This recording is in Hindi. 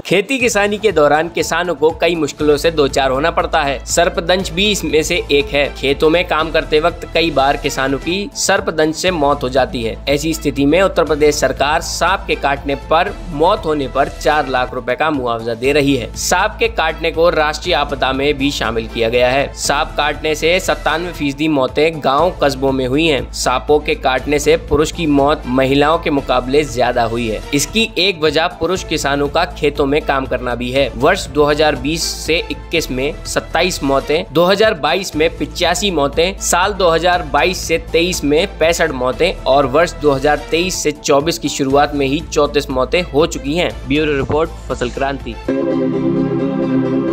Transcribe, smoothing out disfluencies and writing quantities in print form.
खेती किसानी के दौरान किसानों को कई मुश्किलों से दो चार होना पड़ता है। सर्पदंश भी इसमें से एक है। खेतों में काम करते वक्त कई बार किसानों की सर्पदंश से मौत हो जाती है। ऐसी स्थिति में उत्तर प्रदेश सरकार सांप के काटने पर मौत होने पर 4 लाख रुपए का मुआवजा दे रही है। सांप के काटने को राष्ट्रीय आपदा में भी शामिल किया गया है। सांप काटने से 97% मौतें गाँव कस्बों में हुई है। सांपों के काटने से पुरुष की मौत महिलाओं के मुकाबले ज्यादा हुई है। इसकी एक वजह पुरुष किसानों का खेतों में काम करना भी है। वर्ष 2020 से 21 में 27 मौतें, 2022 में 85 मौतें, साल 2022 से 23 में 65 मौतें और वर्ष 2023 से 24 की शुरुआत में ही 34 मौतें हो चुकी हैं। ब्यूरो रिपोर्ट, फसल क्रांति।